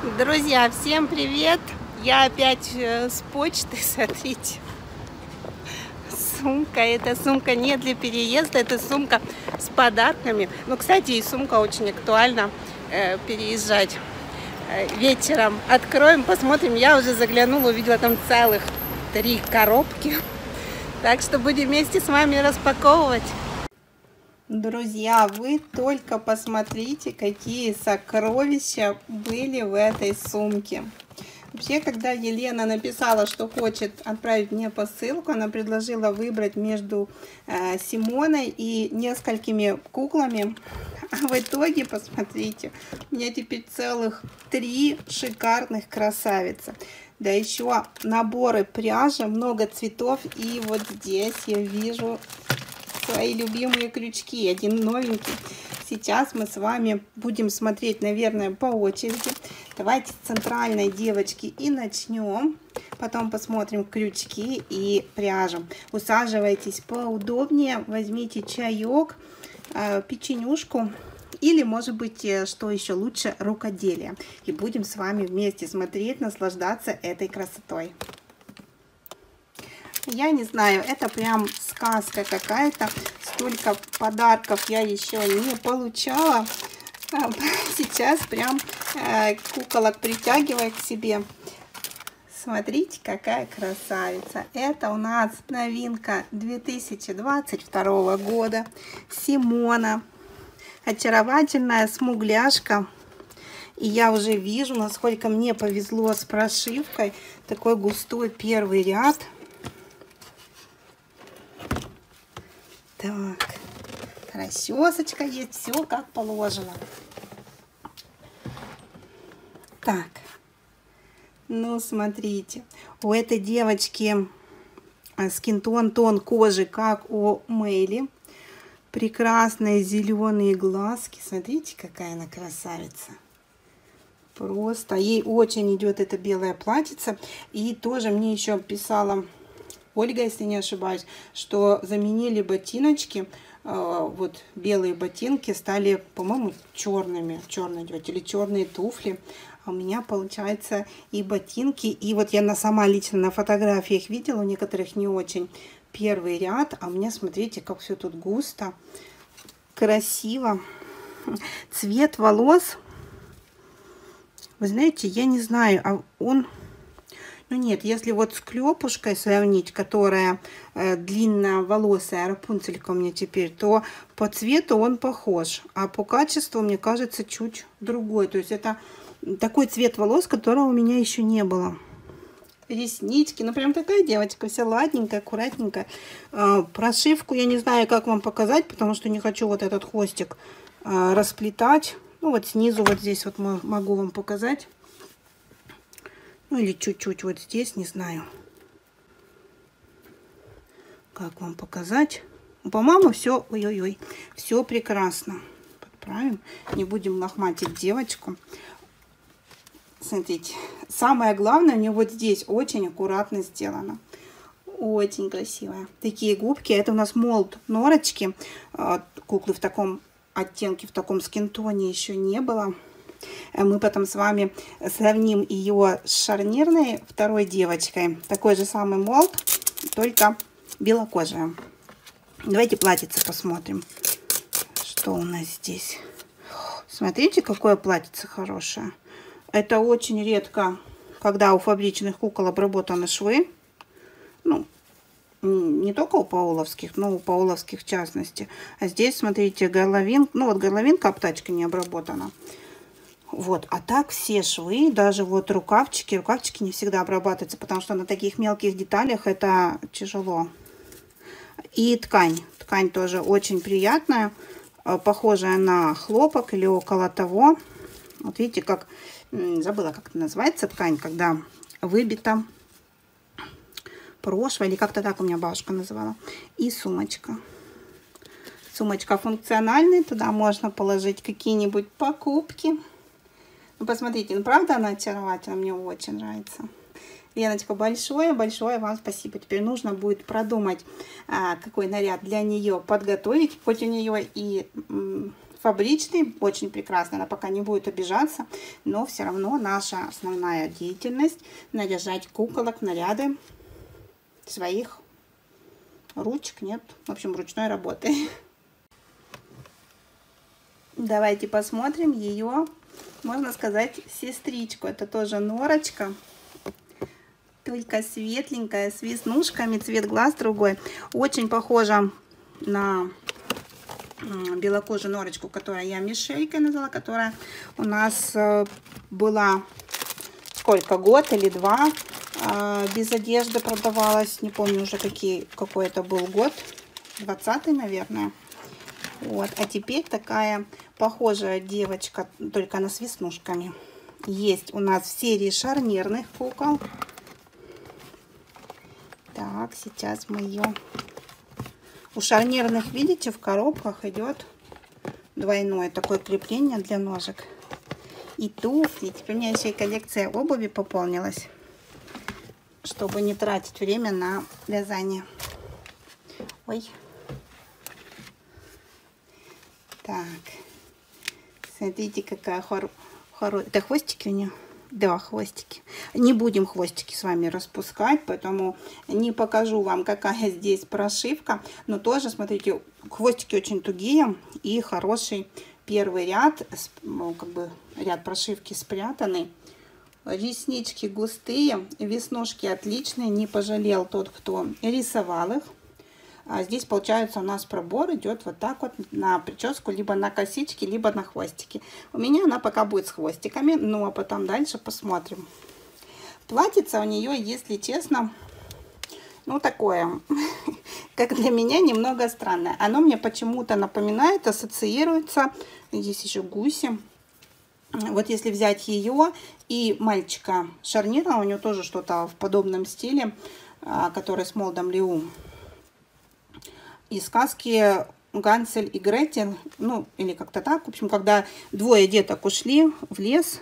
Друзья, всем привет! Я опять с почты, смотрите. Сумка, эта сумка не для переезда, это сумка с подарками. Ну, кстати, и сумка очень актуальна переезжать вечером. Откроем, посмотрим. Я уже заглянула, увидела там целых 3 коробки. Так что будем вместе с вами распаковывать. Друзья, вы только посмотрите, какие сокровища были в этой сумке. Вообще, когда Елена написала, что хочет отправить мне посылку, она предложила выбрать между Симоной и несколькими куклами. А в итоге, посмотрите, у меня теперь целых 3 шикарных красавицы. Да еще наборы пряжи, много цветов. И вот здесь я вижу свои любимые крючки, один новенький. Сейчас мы с вами будем смотреть, наверное, по очереди. Давайте с центральной девочки и начнем. Потом посмотрим крючки и пряжу. Усаживайтесь поудобнее, возьмите чаек, печенюшку или, может быть, что еще лучше, рукоделие. И будем с вами вместе смотреть, наслаждаться этой красотой. Я не знаю, это прям сказка какая-то. Столько подарков я еще не получала. Сейчас прям куколок притягиваю к себе. Смотрите, какая красавица. Это у нас новинка 2022 года. Симона. Очаровательная смугляшка. И я уже вижу, насколько мне повезло с прошивкой. Такой густой первый ряд. Так, расчесочка есть, все как положено. Так, ну смотрите, у этой девочки скинтон-тон кожи, как у Мэйли. Прекрасные зеленые глазки. Смотрите, какая она красавица. Просто ей очень идет это белое платьице. И тоже мне еще писала Ольга, если не ошибаюсь, что заменили ботиночки, вот белые ботинки стали, по-моему, черными, черные или черные туфли. А у меня получается и ботинки, и вот я сама лично на фотографиях видела, у некоторых не очень, первый ряд, а у меня, смотрите, как все тут густо, красиво. Цвет волос, вы знаете, я не знаю, а он... Ну нет, если вот с Клёпушкой сравнить, которая длинноволосая, Рапунцелька у меня теперь, то по цвету он похож, а по качеству, мне кажется, чуть другой. То есть это такой цвет волос, которого у меня еще не было. Реснички, ну прям такая девочка, вся ладненькая, аккуратненькая. Прошивку я не знаю, как вам показать, потому что не хочу вот этот хвостик расплетать. Ну вот снизу вот здесь вот могу вам показать. Ну или чуть-чуть вот здесь, не знаю, как вам показать. По-моему, все, ой-ой-ой, все прекрасно. Подправим, не будем лохматить девочку. Смотрите, самое главное, у нее вот здесь очень аккуратно сделано. Очень красивая. Такие губки, это у нас молд норочки. Куклы в таком оттенке, в таком скинтоне еще не было. Мы потом с вами сравним ее с шарнирной второй девочкой. Такой же самый молд, только белокожая. Давайте платьице посмотрим, что у нас здесь. Смотрите, какое платьице хорошее. Это очень редко, когда у фабричных кукол обработаны швы. Ну, не только у пауловских, но у пауловских в частности. А здесь, смотрите, горловинка. Ну, вот горловинка, обтачка не обработана. Вот, а так все швы, даже вот рукавчики не всегда обрабатываются, потому что на таких мелких деталях это тяжело. И ткань тоже очень приятная, похожая на хлопок или около того. Вот видите, как, забыла, как это называется ткань, когда выбита прошва, или как-то так у меня бабушка называла. И сумочка. Сумочка функциональная, туда можно положить какие-нибудь покупки. Ну, посмотрите, ну, правда она очаровательна, мне очень нравится. Леночка, большое вам спасибо. Теперь нужно будет продумать, какой наряд для нее подготовить. Хоть у нее и фабричный, очень прекрасно, она пока не будет обижаться, но все равно наша основная деятельность наряжать куколок, наряды своих ручек, нет, в общем, ручной работы. Давайте посмотрим ее, можно сказать, сестричку. Это тоже норочка, только светленькая, с веснушками, цвет глаз другой. Очень похожа на белокожую норочку, которую я Мишелькой назвала, которая у нас была сколько, год или два без одежды продавалась. Не помню уже какой это был год, 20-й, наверное. Вот, а теперь такая похожая девочка, только она с веснушками. Есть у нас в серии шарнирных кукол. Так, сейчас мы ее... У шарнирных, видите, в коробках идет двойное такое крепление для ножек. И туфли. Теперь у меня еще и коллекция обуви пополнилась, чтобы не тратить время на вязание. Ой. Так, смотрите, какая хорошая. Это хвостики у нее? Да, хвостики. Не будем хвостики с вами распускать, поэтому не покажу вам, какая здесь прошивка. Но тоже, смотрите, хвостики очень тугие и хороший первый ряд, как бы ряд прошивки спрятанный. Реснички густые, веснушки отличные, не пожалел тот, кто рисовал их. А здесь, получается, у нас пробор идет вот так вот на прическу, либо на косички, либо на хвостики. У меня она пока будет с хвостиками, ну а потом дальше посмотрим. Платьице у нее, если честно, ну такое, как для меня, немного странное. Оно мне почему-то напоминает, ассоциируется, здесь еще гуси. Вот если взять ее и мальчика Шарнира, у него тоже что-то в подобном стиле, который с Молдом Леу. Из сказки Гансель и Гретель, ну, или как-то так. В общем, когда двое деток ушли в лес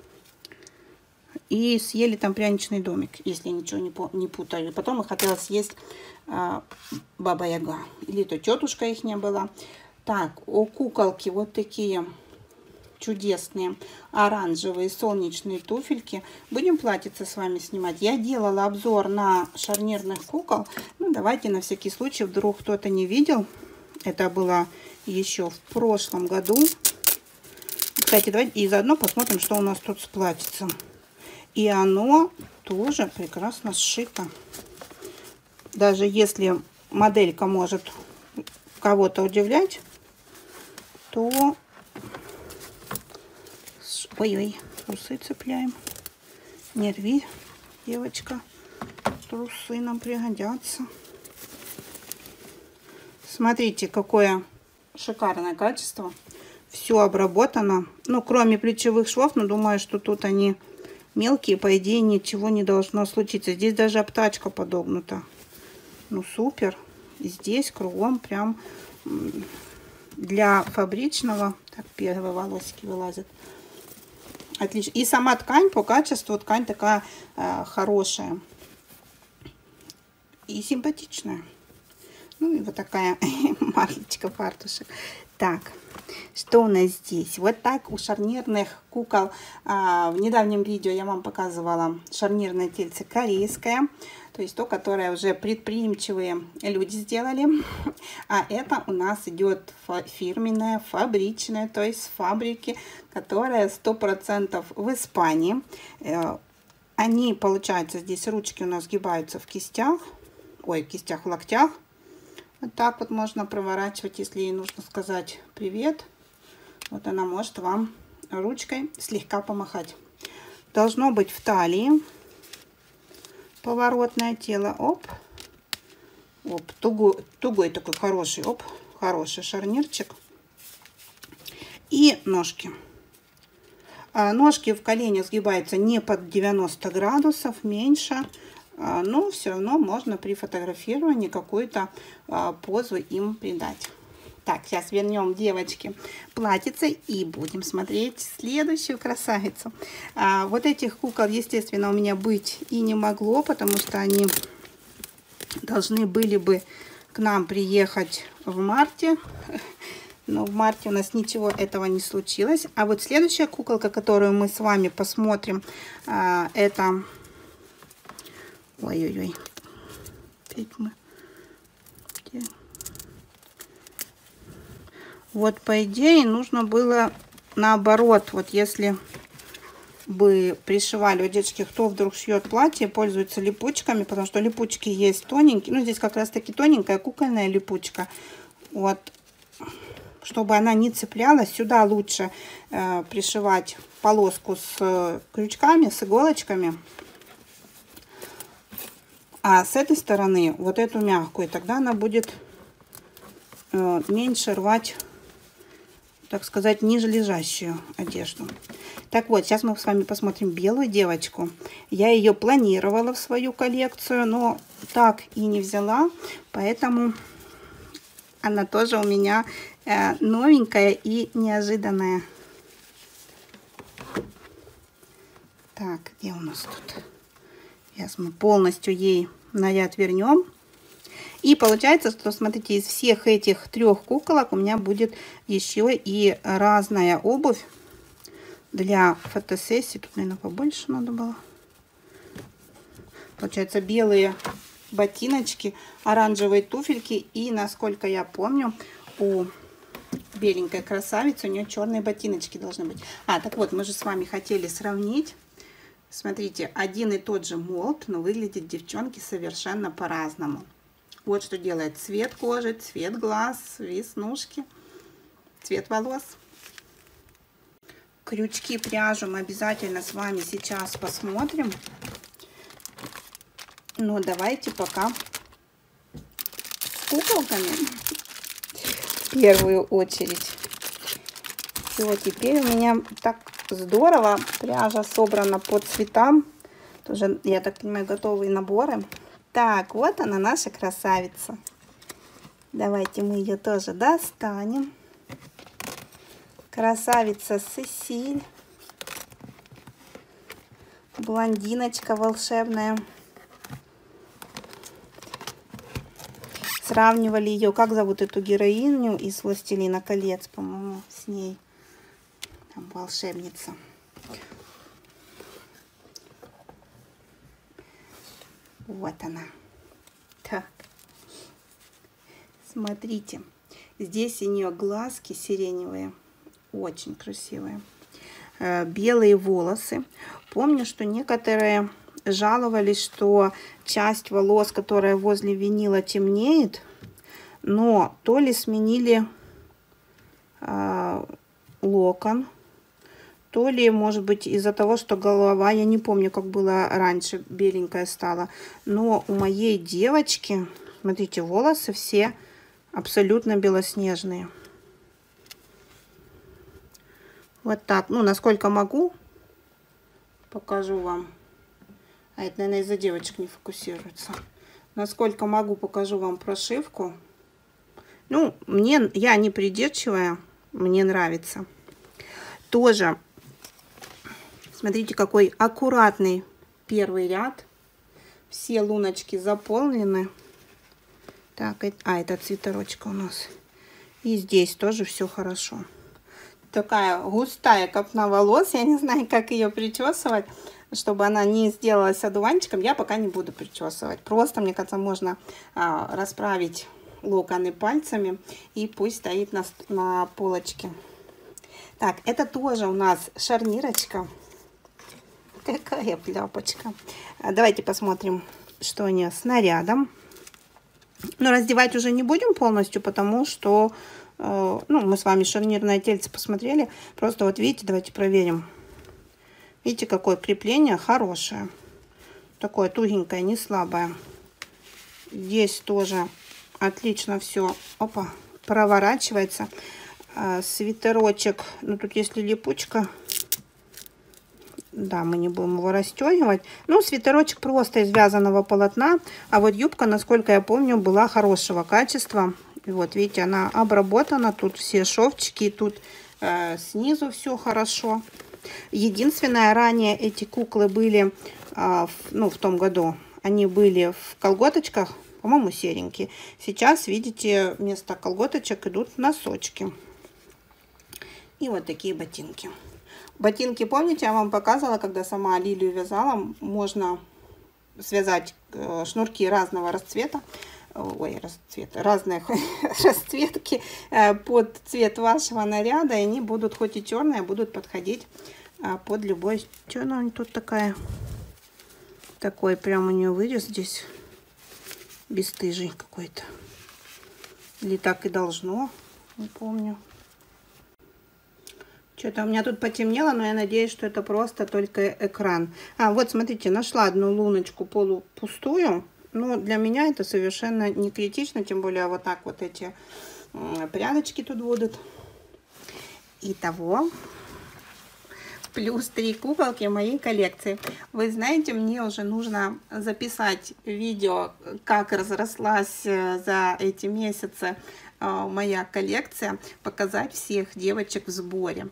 и съели там пряничный домик, если я ничего не путаю. И потом их хотела съесть Баба Яга. Или то тетушка их не была. Так, у куколки вот такие чудесные оранжевые солнечные туфельки. Будем платьице с вами снимать. Я делала обзор на шарнирных кукол. Ну, давайте на всякий случай, вдруг кто-то не видел. Это было еще в прошлом году. Кстати, давайте и заодно посмотрим, что у нас тут с платьицем. И оно тоже прекрасно сшито. Даже если моделька может кого-то удивлять, то... Ой-ой, трусы цепляем. Не рви, девочка. Трусы нам пригодятся. Смотрите, какое шикарное качество. Все обработано. Ну, кроме плечевых швов, но думаю, что тут они мелкие. По идее, ничего не должно случиться. Здесь даже обтачка подогнута. Ну, супер. И здесь кругом прям для фабричного. Так, первые волосики вылазят. Отлично. И сама ткань по качеству, ткань такая хорошая и симпатичная. Ну и вот такая марлечка, фартушек. Так, что у нас здесь? Вот так у шарнирных кукол. В недавнем видео я вам показывала шарнирное тельце корейское. То есть то, которое уже предприимчивые люди сделали. А это у нас идет фирменное, фабричное, то есть с фабрики, которая 100% в Испании. Они, получается, здесь ручки у нас сгибаются в кистях. Ой, в кистях, в локтях. Вот так вот можно проворачивать, если ей нужно сказать привет. Вот она может вам ручкой слегка помахать. Должно быть в талии. Поворотное тело, оп, оп, тугой такой хороший, оп, хороший шарнирчик. И ножки. Ножки в коленях сгибаются не под 90 градусов, меньше, но все равно можно при фотографировании какую-то позу им придать. Так, сейчас вернем девочке платьице и будем смотреть следующую красавицу. Вот этих кукол, естественно, у меня быть и не могло, потому что они должны были бы к нам приехать в марте. Но в марте у нас ничего этого не случилось. А вот следующая куколка, которую мы с вами посмотрим, это... Ой-ой-ой. Вот, по идее, нужно было наоборот. Вот если бы пришивали, вот, девочки, кто вдруг шьет платье, пользуется липучками, потому что липучки есть тоненькие. Ну, здесь как раз таки тоненькая кукольная липучка. Вот, чтобы она не цеплялась, сюда лучше пришивать полоску с крючками, с иголочками. А с этой стороны вот эту мягкую, тогда она будет меньше рвать, так сказать, ниже лежащую одежду. Так вот, сейчас мы с вами посмотрим белую девочку. Я ее планировала в свою коллекцию, но так и не взяла, поэтому она тоже у меня новенькая и неожиданная. Так, где у нас тут? Сейчас мы полностью ей наряд вернем. И получается, что, смотрите, из всех этих 3 куколок у меня будет еще и разная обувь для фотосессии. Тут, наверное, побольше надо было. Получается, белые ботиночки, оранжевые туфельки. И, насколько я помню, у беленькой красавицы у нее черные ботиночки должны быть. Так вот, мы же с вами хотели сравнить. Смотрите, один и тот же молд, но выглядят девчонки совершенно по-разному. Вот что делает цвет кожи, цвет глаз, веснушки, цвет волос. Крючки, пряжу мы обязательно с вами сейчас посмотрим. Но давайте пока с куколками в первую очередь. Все, теперь у меня так здорово пряжа собрана по цветам. Тоже, я так понимаю, готовые наборы. Так, вот она, наша красавица. Давайте мы ее тоже достанем. Красавица Сесиль. Блондиночка волшебная. Сравнивали ее, как зовут эту героиню из «Властелина колец», по-моему, с ней. Там волшебница. Вот она. Так. Смотрите. Здесь у нее глазки сиреневые. Очень красивые. Белые волосы. Помню, что некоторые жаловались, что часть волос, которая возле винила, темнеет. Но то ли сменили локон, то ли, может быть, из-за того, что голова, я не помню, как было раньше, беленькая стала. Но у моей девочки, смотрите, волосы все абсолютно белоснежные. Вот так. Ну, насколько могу, покажу вам. А это, наверное, из-за девочек не фокусируется. Насколько могу, покажу вам прошивку. Ну, я не придирчивая, мне нравится. Тоже, смотрите, какой аккуратный первый ряд. Все луночки заполнены. Так, это цветорочка у нас. И здесь тоже все хорошо. Такая густая копна волос. Я не знаю, как ее причесывать, чтобы она не сделалась одуванчиком. Я пока не буду причесывать. Просто, мне кажется, можно расправить локоны пальцами. И пусть стоит на полочке. Так, это тоже у нас шарнирочка. Какая пляпочка. Давайте посмотрим, что у нее с нарядом. Но раздевать уже не будем полностью, потому что мы с вами шарнирное тельце посмотрели. Просто вот видите, давайте проверим. Видите, какое крепление хорошее. Такое тугенькое, не слабое. Здесь тоже отлично все. Опа, проворачивается. Свитерочек. Ну, тут если липучка. Да, мы не будем его расстегивать. Ну, свитерочек просто из вязаного полотна. А вот юбка, насколько я помню, была хорошего качества. И вот, видите, она обработана. Тут все шовчики. Тут снизу все хорошо. Единственное, ранее эти куклы были, в том году, они были в колготочках, по-моему, серенькие. Сейчас, видите, вместо колготочек идут носочки. И вот такие ботинки. Ботинки, помните, я вам показывала, когда сама лилию вязала, можно связать шнурки разного расцвета, ой, расцвета, разные расцветки под цвет вашего наряда, и они будут, хоть и черные, будут подходить под любой. Что она тут такая? Такой прям у нее вырез здесь бесстыжий какой-то. Или так и должно, не помню. Что-то у меня тут потемнело, но я надеюсь, что это просто только экран. Вот смотрите, нашла одну луночку полупустую. Но для меня это совершенно не критично, тем более вот так вот эти прядочки тут будут. Итого, плюс 3 куколки в моей коллекции. Вы знаете, мне уже нужно записать видео, как разрослась за эти месяцы моя коллекция, показать всех девочек в сборе.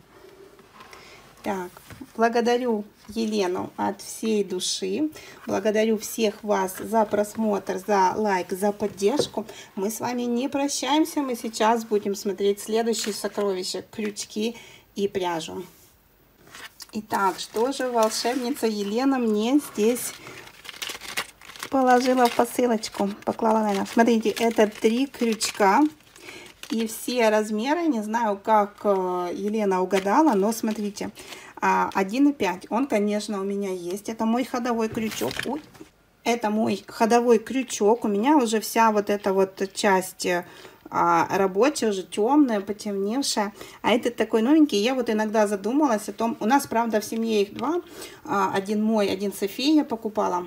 Так, благодарю Елену от всей души. Благодарю всех вас за просмотр, за лайк, за поддержку. Мы с вами не прощаемся. Мы сейчас будем смотреть следующие сокровища, крючки и пряжу. Итак, что же волшебница Елена мне здесь положила в посылочку? Поклала, наверное. Смотрите, это 3 крючка. И все размеры, не знаю, как Елена угадала, но смотрите, 1,5. Он, конечно, у меня есть. Это мой ходовой крючок. Ой, это мой ходовой крючок. У меня уже вся вот эта вот часть рабочая, уже темная, потемневшая. А этот такой новенький. Я вот иногда задумалась о том, у нас, правда, в семье их 2. Один мой, один Софии я покупала.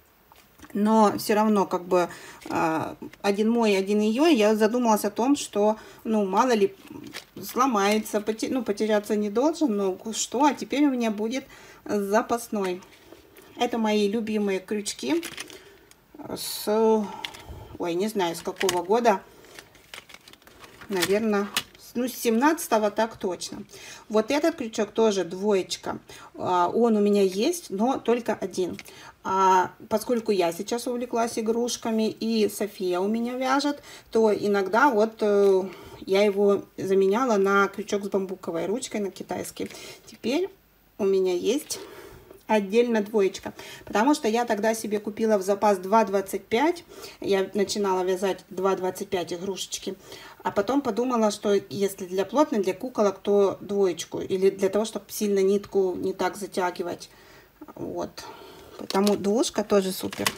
Но все равно, как бы, один мой, один ее, я задумалась о том, что, ну, мало ли, сломается, потеряться не должен, но что, а теперь у меня будет запасной. Это мои любимые крючки ой, не знаю, с какого года, наверное, ну, с 17-го так точно. Вот этот крючок тоже двоечка. Он у меня есть, но только один. Поскольку я сейчас увлеклась игрушками и София у меня вяжет, то иногда вот я его заменяла на крючок с бамбуковой ручкой, на китайский. Теперь у меня есть отдельно двоечка, потому что я тогда себе купила в запас 2,25. Я начинала вязать 2,25 игрушечки, а потом подумала, что если для плотной, для куколок, то двоечку, или для того, чтобы сильно нитку не так затягивать. Вот. Потому двушка тоже супер.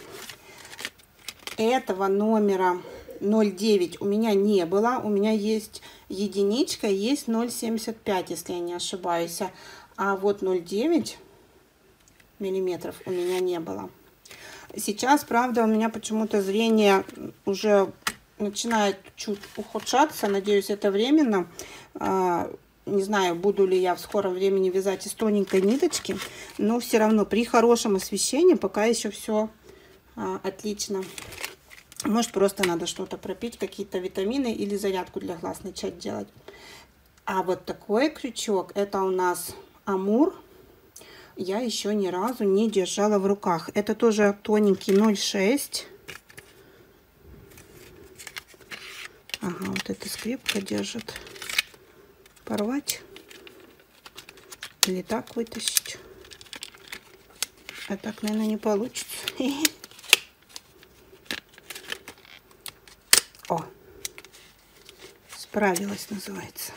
Этого номера 0,9 у меня не было. У меня есть единичка, есть 0,75, если я не ошибаюсь. А вот 0,9 миллиметров у меня не было. Сейчас, правда, у меня почему-то зрение уже начинает чуть ухудшаться. Надеюсь, это временно. Не знаю, буду ли я в скором времени вязать из тоненькой ниточки, но все равно при хорошем освещении пока еще все отлично. Может, просто надо что-то пропить, какие-то витамины или зарядку для глаз начать делать. А вот такой крючок, это у нас Амур. Я еще ни разу не держала в руках. Это тоже тоненький 0,6. Ага, вот эта скрепка держит. Порвать или так вытащить. А так, наверное, не получится. О, справилась, называется.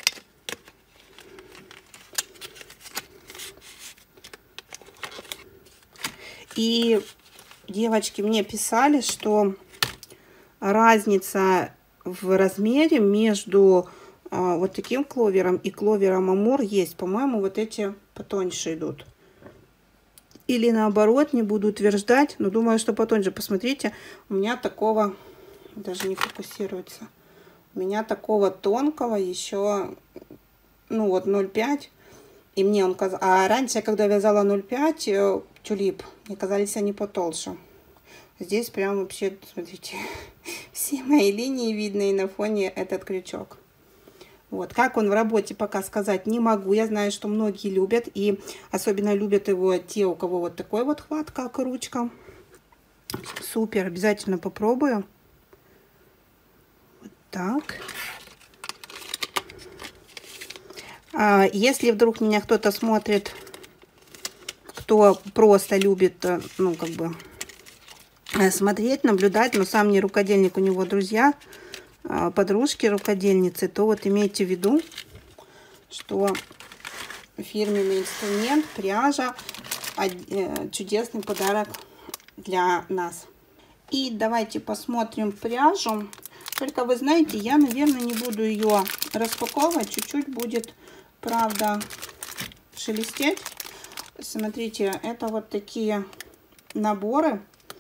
И девочки мне писали, что разница в размере между вот таким кловером и кловером Амур есть. По-моему, вот эти потоньше идут. Или наоборот, не буду утверждать, но думаю, что потоньше. Посмотрите, у меня такого, даже не фокусируется, у меня такого тонкого еще, ну вот 0,5. И мне он казался, а раньше, когда вязала 0,5 тюлип, мне казались они потолще. Здесь прям вообще, смотрите, все мои линии видны, и на фоне этот крючок. Вот, как он в работе, пока сказать не могу. Я знаю, что многие любят, и особенно любят его те, у кого вот такой вот хват, как ручка. Супер, обязательно попробую. Вот так. Если вдруг меня кто-то смотрит, кто просто любит, ну, как бы, смотреть, наблюдать, но сам не рукодельник, у него друзья, подружки рукодельницы, то вот имейте в виду, что фирменный инструмент, пряжа, чудесный подарок для нас. И давайте посмотрим пряжу. Только вы знаете, я, наверное, не буду ее распаковывать. Чуть-чуть будет, правда, шелестеть. Смотрите, это вот такие наборы.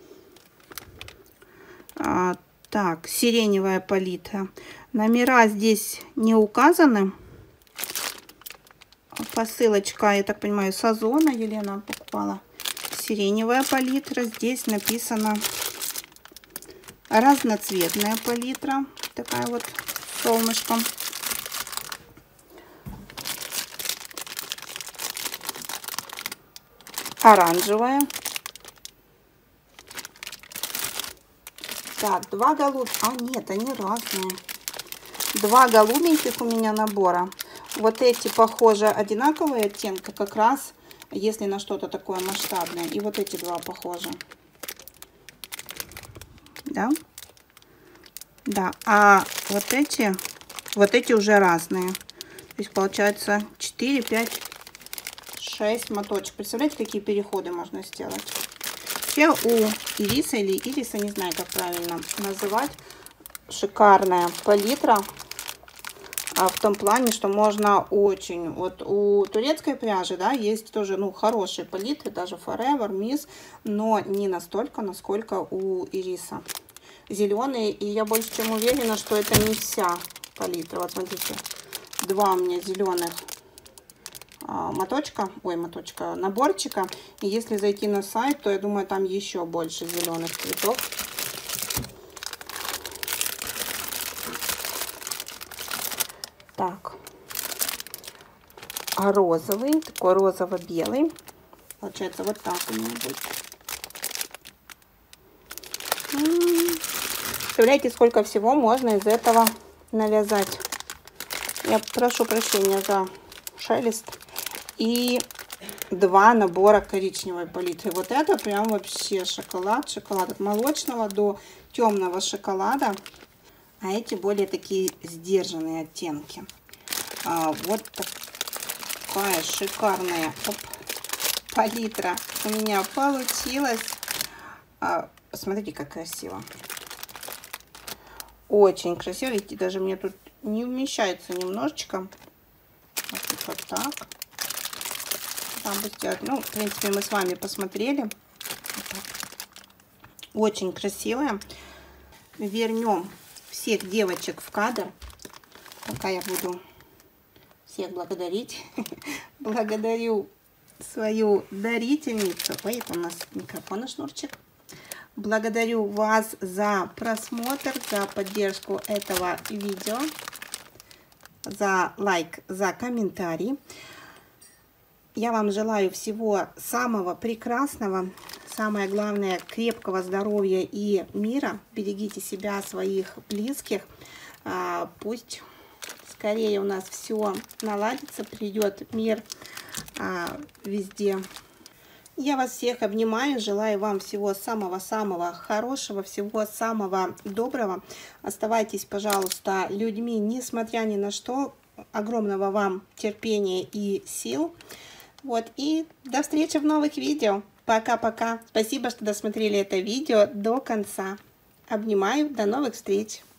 Так, сиреневая палитра. Номера здесь не указаны. Посылочка, я так понимаю, с Озона Елена покупала. Сиреневая палитра. Здесь написано разноцветная палитра. Такая вот с солнышком. Оранжевая. Так, два нет, они разные. Два голубеньких у меня набора. Вот эти, похоже, одинаковые оттенки, как раз если на что-то такое масштабное. И вот эти два похожи. Да? Да, а вот эти уже разные. То есть получается 4, 5, 6 моточек. Представляете, какие переходы можно сделать? Вообще у Ириса или Ириса, не знаю, как правильно называть, шикарная палитра. В том плане, что можно очень... Вот у турецкой пряжи, да, есть тоже, ну, хорошие палитры, даже Forever, Miss, но не настолько, насколько у Ириса. Зеленые, и я больше чем уверена, что это не вся палитра. Вот смотрите, два у меня зеленых наборчика. И если зайти на сайт, то я думаю, там еще больше зеленых цветов. Так, а розовый, такой розово-белый, получается вот так у меня будет. Представляете, сколько всего можно из этого навязать. Я прошу прощения за шелест. И два набора коричневой палитры. Вот это прям вообще шоколад. Шоколад от молочного до темного шоколада. А эти более такие сдержанные оттенки. Вот такая шикарная палитра у меня получилась. Смотрите, как красиво. Очень красиво. Видите, даже мне тут не вмещается немножечко. Вот так. Там бы сделать. Ну, в принципе, мы с вами посмотрели. Очень красивая. Вернем всех девочек в кадр. Пока я буду всех благодарить. Благодарю свою дарительницу. Ой, это у нас микрофон и шнурчик. Благодарю вас за просмотр, за поддержку этого видео, за лайк, за комментарий. Я вам желаю всего самого прекрасного, самое главное, крепкого здоровья и мира. Берегите себя, своих близких. Пусть скорее у нас все наладится, придет мир везде. Я вас всех обнимаю, желаю вам всего самого-самого хорошего, всего самого доброго. Оставайтесь, пожалуйста, людьми, несмотря ни на что. Огромного вам терпения и сил. Вот, и до встречи в новых видео. Пока-пока. Спасибо, что досмотрели это видео до конца. Обнимаю, до новых встреч.